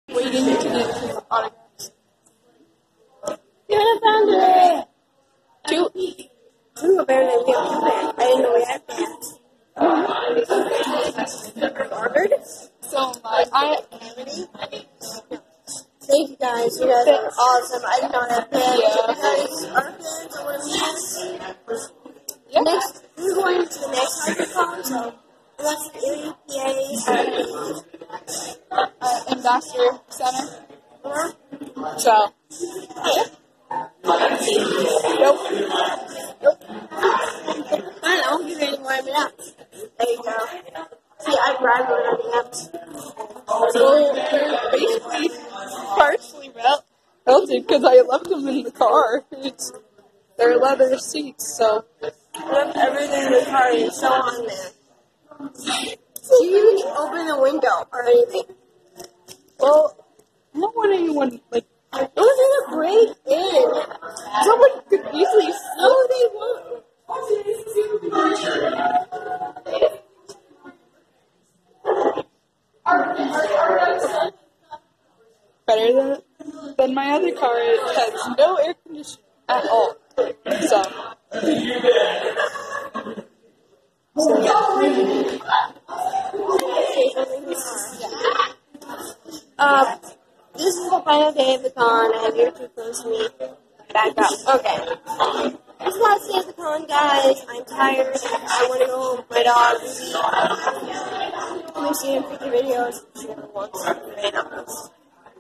waiting to get his autographs. You're the founder! Two. Two apparently we have two fans. I didn't know we had fans. Harvard? So I Thank you guys. You guys are awesome. I did not have fans. Yeah. You guys are fans. I want to meet. yeah. Next, we're going to the next HydroCon, so unless it's APA, Ambassador Center. or So nope. I don't give any more apps. There you go. See, I graduated on the apps. So they're basically partially melted because I left them in the car. They're leather seats, so Everything in the car is so on there. So you can open the window or anything. well, I don't want anyone like Those are the break in. someone could easily No, they won't. better than my other car. It has no air conditioning at all. So This is the final day of the con, and you're too close to me. Back up. Okay. This is the last day of the con, guys. I'm tired. I want to go home with my dog. We've seen 50 videos. She never wants to.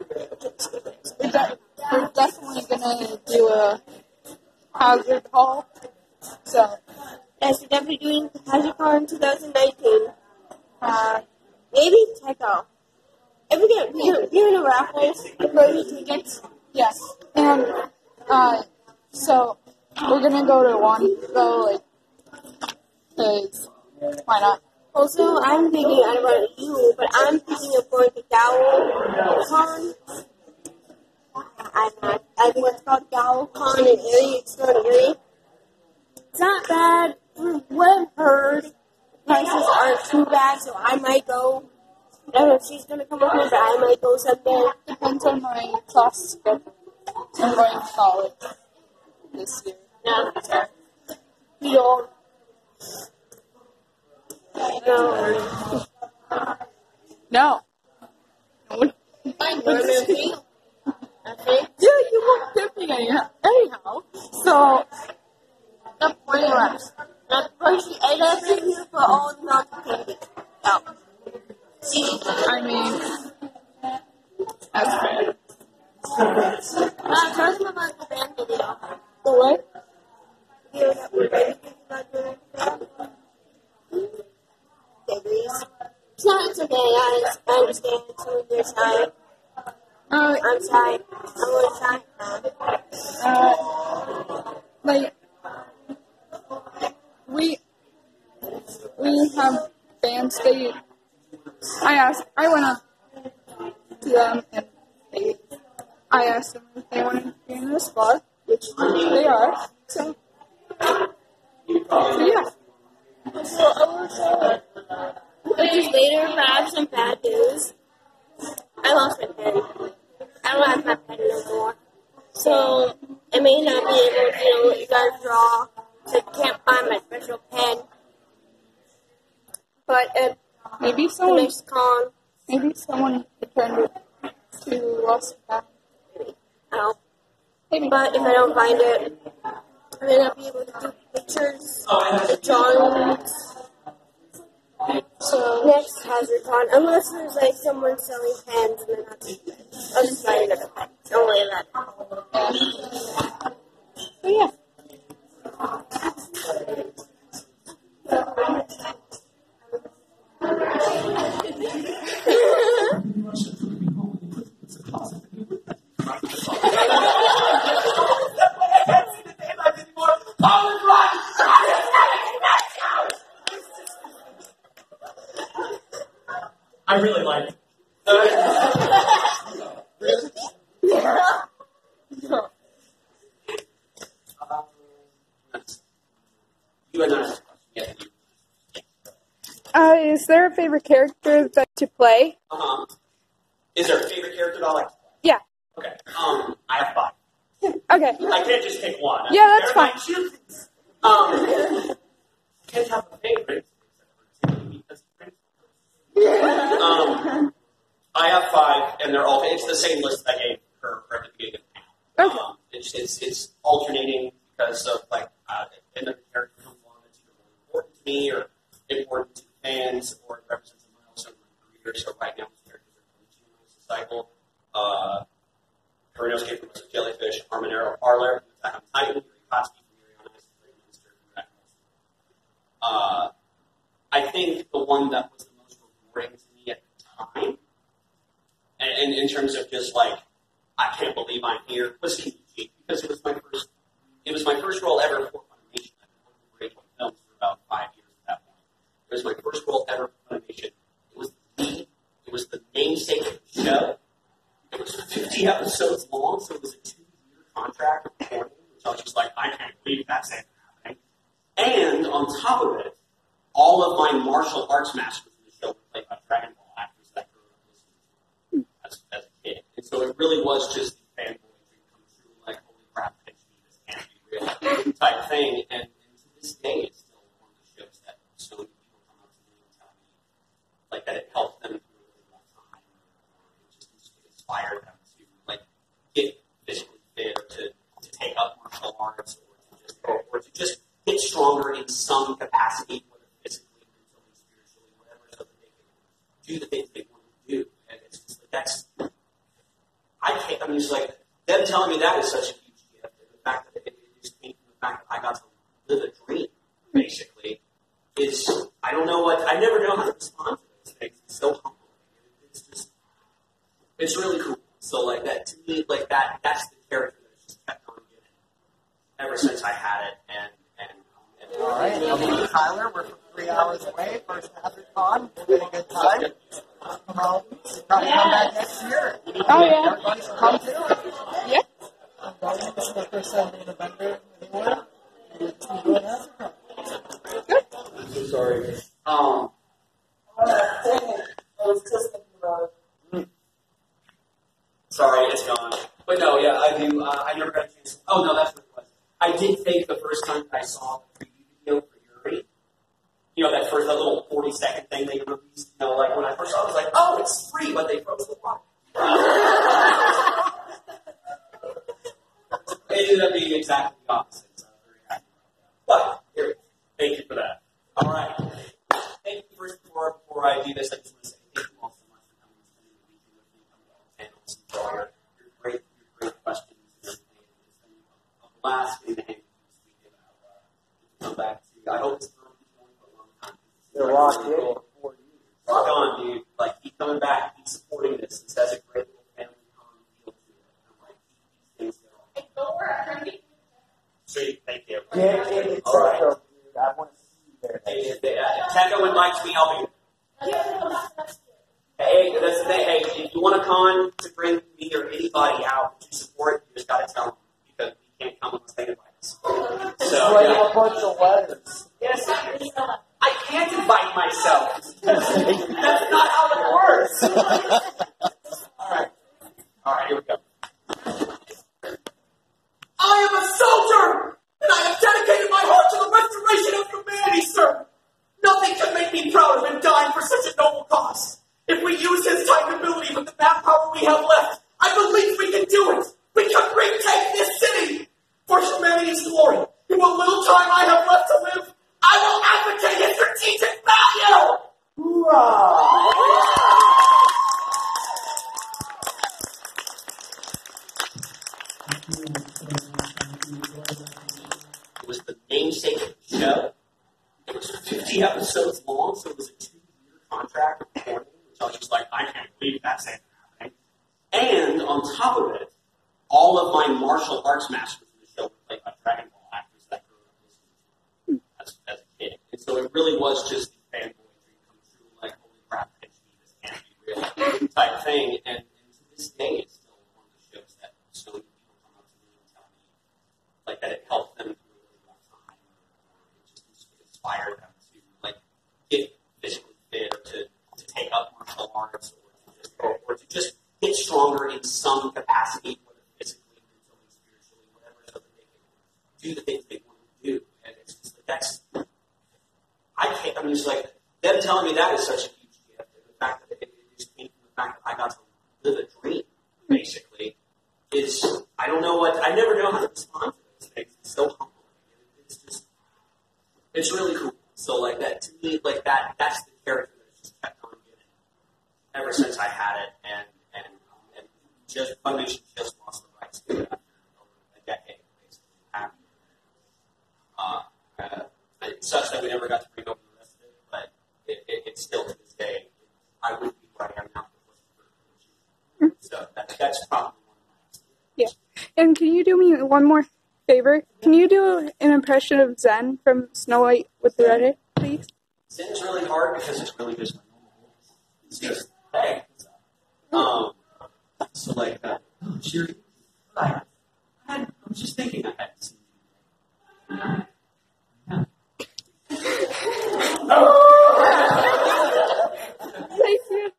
we're definitely gonna do a hazard haul. So Yes, we're definitely doing HydroCon 2019. Maybe Techo. If we get, you're in a raffles, the Brody tickets. yes, and so we're gonna go to one though, like, cause why not? Also, I'm thinking, I don't know about you, but I'm thinking of going to GowlCon. I think it's called GowlCon in Erie. It's not in Erie. It's not bad. From what I've heard, the prices aren't too bad, so I might go. I don't know if she's going to come with me, but I might go someday. Depends on my class schedule. I'm going to college this year. Yeah. We all. No. No. Okay. Yeah, you won't get me anyhow. So The point of us. Not pushing anything here for all not paying. No. See? I mean, that's fair. Tell them about the band video. The what? Video that we're thinking about doing. It's not, it's okay, guys. I understand. It's on your side. I'm shy. I'm really shy. Like, we have bands. I went up to them and I asked them if they wanted to be in the spot, which they are. So yeah. Because later, but I have some bad news. I lost my pen. I don't have my pen no more. So, I may not be able to, let you guys draw. So, I can't find my special pen. But, Maybe the someone next con, returned it to Los Angeles. I'll. Maybe. But if I don't find it, I may not be able to do pictures, the drawings. So, next HazardCon, unless there's like someone selling pens and then I'll just buy another pen. Don't worry about that. So yeah. I really like it. You and I. Is there a favorite character that to play? Uh-huh. Is there a favorite character that I like? Yeah. Okay. I have 5. Okay. I can't just pick one. Yeah, that's fine. I can't have a favorite. I have 5, and they're all. It's the same list I gave her at the beginning of the Okay. It's alternating because of and the character comes along that's either really important to me or important to fans, or it represents a milestone in my career. So right now, these characters are coming to the cycle. Karinos came from Mr. Jellyfish, Armanero Parlor, Attack on Titan, Yuri Kotsky from Yuri on Ice, and Grey Monster from Dragon Ball. I think the one that was the most rewarding to me at the time, and in terms of just I can't believe I'm here, was KG, because it was my first role ever for Funimation. I've been working for H1 Films for about 5 years at that point. It was my first role ever for Funimation. It was the namesake of the show. It was 50 episodes long, so it was a 2-year contract of recording, which I was just like, I can't believe that's happening. And on top of it, all of my martial arts masters in the show were played by Dragon Ball actors that I grew up listening to as a kid. And so it really was just the fanboy dream come true, holy crap, this can't be real type thing. And to this day, it's still one of the shows that so many people come up to me and tell me that it helped them through a really rough time, or it just inspired them to get physically fit, or to take up martial arts, or to just get stronger in some capacity, whether physically, mentally, spiritually, whatever, so that they can do the things they want to do. And it's just I can't. I mean, it's them telling me that is such a huge gift, and the fact that it just came from the fact that I got to live a dream, basically, is I don't know I never know how to respond to those things. It's so humbling. It's really cool. So that to me, that's the character that just kept on giving ever since I had it. And all right, I'm Tyler. We're from 3 hours away. First HazardCon. It's been a good time. Probably come back next year. Oh, yeah. Everybody should come too. Yeah. I'm going to this is my first time being a vendor anywhere. It's been doing HazardCon. I'm so sorry. I was just thinking about it. Sorry, it's gone. But no, yeah, I do. I never got a chance. Oh, no, that's what it was. I did think the first time I saw the preview video for Yuri, that little 40-second thing they released, when I first saw it, I was like, oh, it's free, but they froze the clock. It ended up being exactly the opposite, so I'm very happy about that. But, here, thank you for that. All right. Thank you first, before I do this, I just want to say thank you all so much for coming and spending the weekend with me, coming to all the panels, and for all your great questions and everything. It's been a blast getting to hang with you this weekend. I'll come back to you. I hope it's for a long time. They're locked in for 4 years. Rock on, dude. Keep coming back. Keep supporting this. This has a great little family con feel to it. Keep these things going. Sweet. Thank you. Yeah, it's all right. dude. I want to see you there. Hey, if Techo invites me, I'll be here. Hey, that's the thing. Hey, if you want a con to bring me or anybody out to support, you just got to tell them, because we can't come unless they invite us. So, Write a bunch of letters. yes, I can't invite myself. That's not how it works. All right, here we go. I am a soldier, and I have dedicated my heart to the restoration of humanity, sir. Nothing can make me prouder than dying for such a noble cause. If we use his type ability with the manpower we have left, I believe we can do it. We can retake this city for humanity's glory. In what little time I have left to live, I will advocate its strategic value. It was the namesake of the show. It was 50 episodes long, so it was a 2-year contract of recording, which I was just like, I can't believe that's happening. And on top of it, all of my martial arts masters in the show were played by Dragon Ball actors that I grew up listening to as a kid. And so it really was just the fanboy dream come true, holy crap, this can't be real type thing. And to this day, it's still one of the shows that so many people come up to me and tell me that it helped them through a really rough time, or it just inspired them to get physically fit, or to take up martial arts, or to just in some capacity, whether physically, mentally, spiritually, whatever, so that they can do the things they want to do. And it's just like, I'm just like, them telling me that is such a huge gift. And the fact that it just came from the fact that I got to live a dream, basically, is, I don't know I never know how to respond to those things. It's so humbling. It's really cool. So, like, that, to me, like, that's the character that's just kept on giving ever since I had it. And just, Funimation just lost the rights to it after over a decade, basically. It sucks that we never got to bring over the rest of it, but it's still, to this day, I wouldn't be where I am now if it wasn't for Funimation. So, that's probably one of my Yeah. And can you do me one more favor? Can you do an impression of Zen from Snow White with the Red Hair, please? Zen's really hard because it's really just my normal voice. It's just, hey, what's up? So like, sure. I was just thinking I had to see you. Thank you.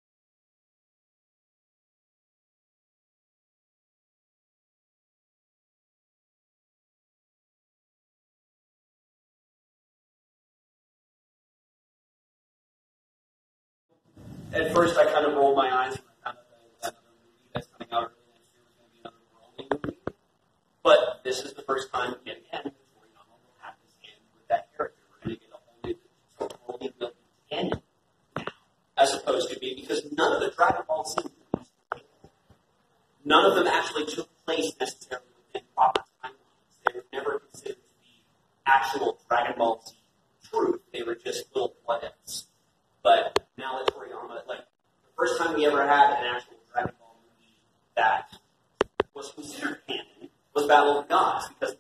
At first, I kind of rolled my eyes when I found out that another movie that's coming out early next year was going to be another Rolling movie. But this is the first time, yet again, that Toriyama will have his hand with that character. We're going to get a whole new Rolling canon now, as opposed to me, because none of the Dragon Ball Z movies, none of them actually took place necessarily within proper timelines. They were never considered to be actual Dragon Ball Z truth. They were just little what-ifs. But now that Toriyama, like, the first time we ever had an actual Dragon Ball movie that was considered canon was Battle of the Gods, because